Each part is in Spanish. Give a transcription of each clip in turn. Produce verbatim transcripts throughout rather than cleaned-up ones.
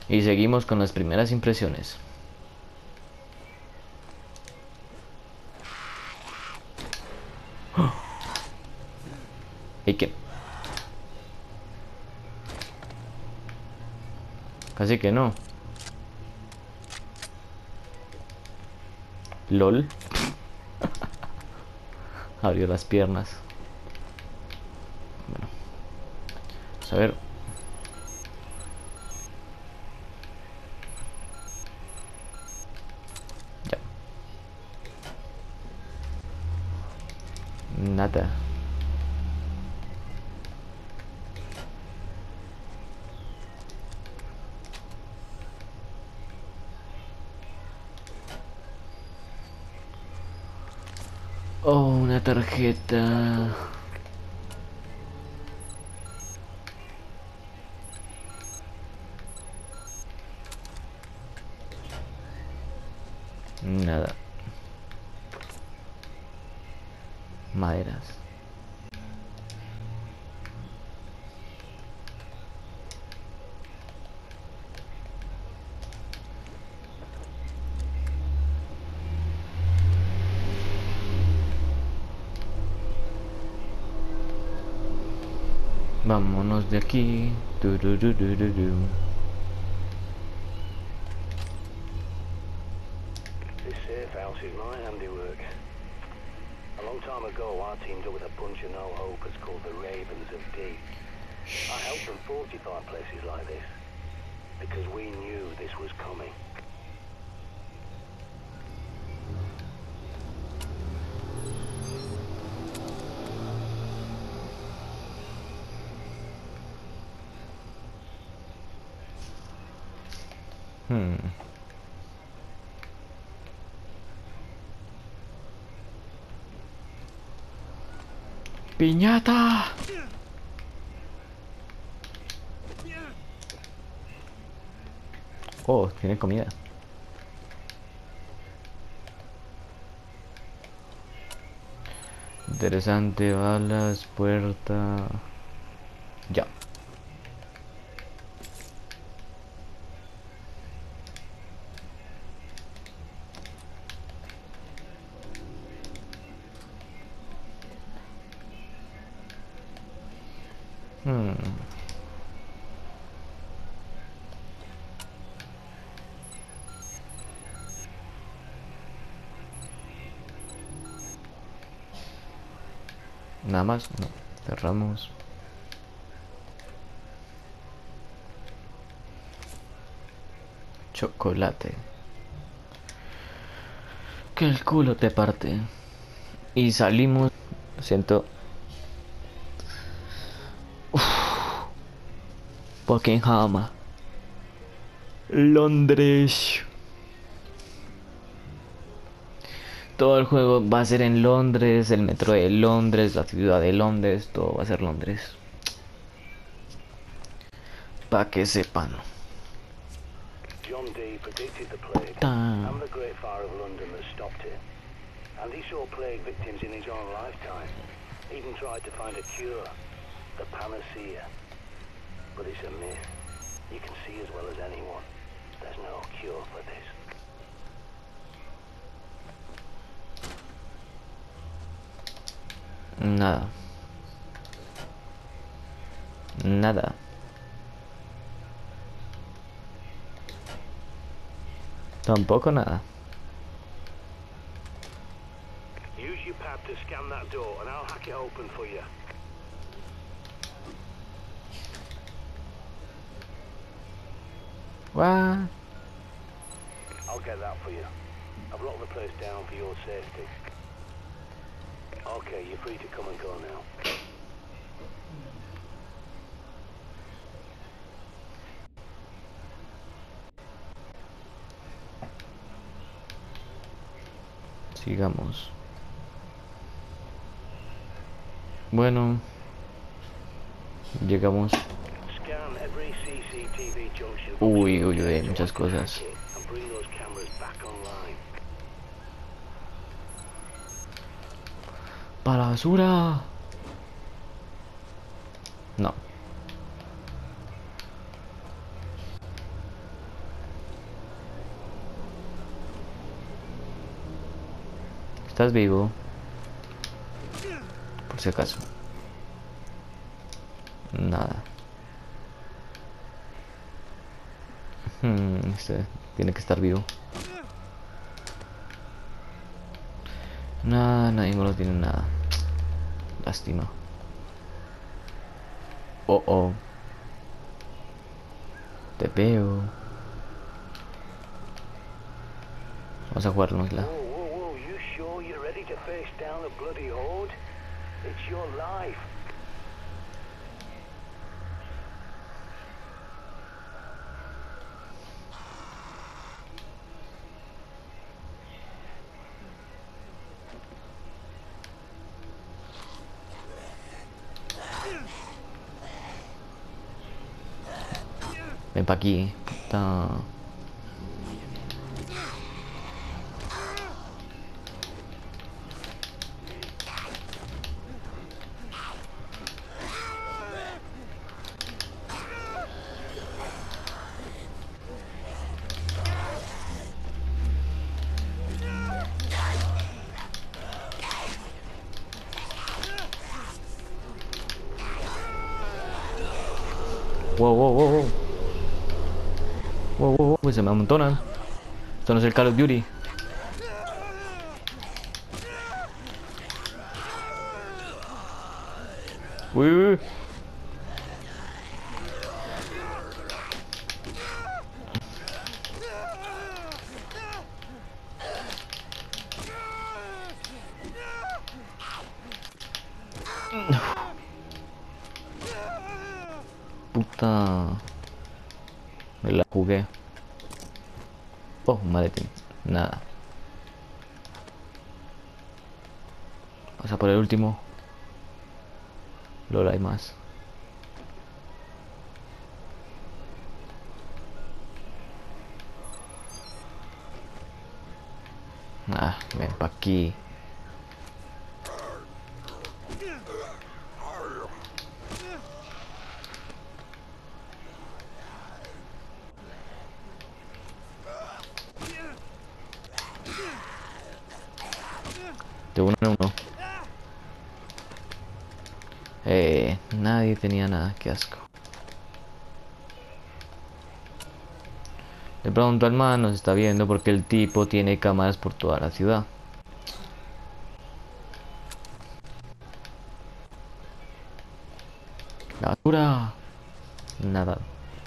Y seguimos con las primeras impresiones. ¿Y qué? Casi que no. LOL. Abrió las piernas. Bueno, vamos a ver. Ya. Nada. Oh, una tarjeta. Nada. Maderas. Vámonos de aquí. Turururururu. This safe house is my handiwork. A long time ago, I teamed up with a bunch of no-hopers called the Ravens of D. I helped them fortify places like this because we knew this was coming. Hmm. ¡Piñata! Oh, tiene comida. Interesante, balas, puerta. Ya. Hmm. Nada más, no. Cerramos. Chocolate. Que el culo te parte. Y salimos. Siento. Buckingham. Londres. Todo el juego va a ser en Londres, el metro de Londres, la ciudad de Londres, todo va a ser Londres. Pa' que sepan. John Dee predicted the plague Tan. and the Great Fire of London that stopped it. And he saw plague victims in his own lifetime. Even tried to find a cure, the panacea. But it's a myth. You can see as well as anyone. There's no cure for this. Nada. Nada. Tampoco nada. Use your pad to scan that door and I'll hack it open for you. What? I'll get that for you. I've locked the place down for your safety. Okay, you're free to come and go now. Sigamos. Bueno. Llegamos. Scan every C C T V junction. Uy, uy, uy, muchas cosas. And bring those cameras back online. ¡Para la basura! No. ¿Estás vivo? Por si acaso. Nada. Hmm, este tiene que estar vivo. Nada, nadie no tiene nada. Lástima. Oh, oh. Te veo. Vamos a jugárnosla. Whoa, whoa, whoa, you sure you're ready to face down a bloody horde? It's your life. Ven pa' aquí. Puta. Wow, wow, wow, wow. Wow, wow, wow, pues se me amontonan. Esto no es el Call of Duty. Uy, uy, uy. Puta. Me la jugué. Oh, un maletín. Nada. Vamos a por el último. Lola hay más. Ah, ven pa' aquí. De uno en uno. Eh, nadie tenía nada, qué asco. De pronto el man nos está viendo porque el tipo tiene cámaras por toda la ciudad. La basura. Nada.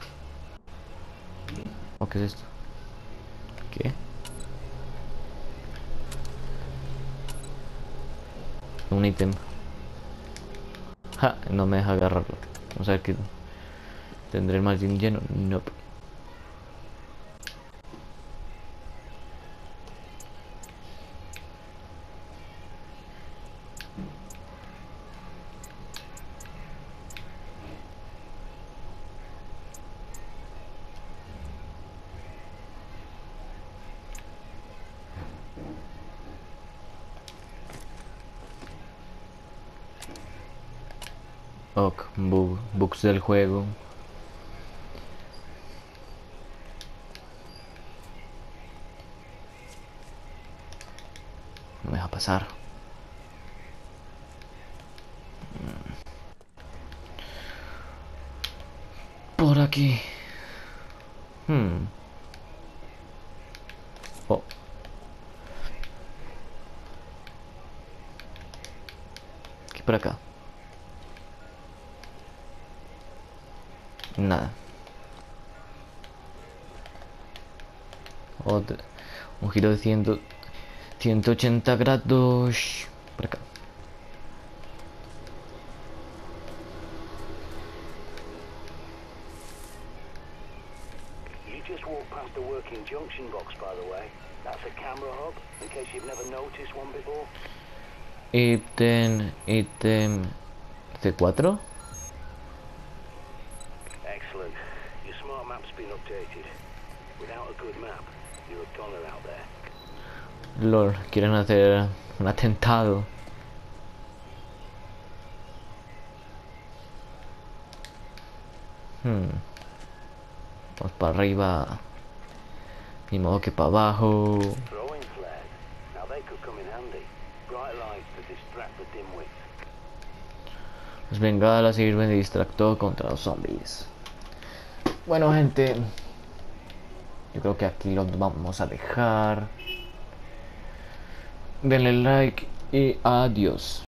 ¿O qué es esto? ¿Qué? Un ítem. Ja, no me deja agarrarlo. Vamos a ver qué tendré el maletín lleno. Nope. Ok, bug, bugs del juego. No me deja pasar. Por aquí. Hmm. Oh. Aquí por acá. Nada. Otro. Un giro de cien, ciento ochenta grados. Por acá. You just walked past the working junction box, by the way. That's a camera hub, in case you've never noticed one before. Ítem, ítem C cuatro. Excellent. Your smart map's been updated. Without a good map, you're a goner out there. Lol, quieren hacer un atentado. Hmm. Vamos para arriba. Ni modo que para abajo. Throwing flares. Now they could come in handy. Bright lights to distract the dimwits. Las bengalas sirven de distractor contra los zombies. Bueno, gente, yo creo que aquí lo vamos a dejar. Denle like y adiós.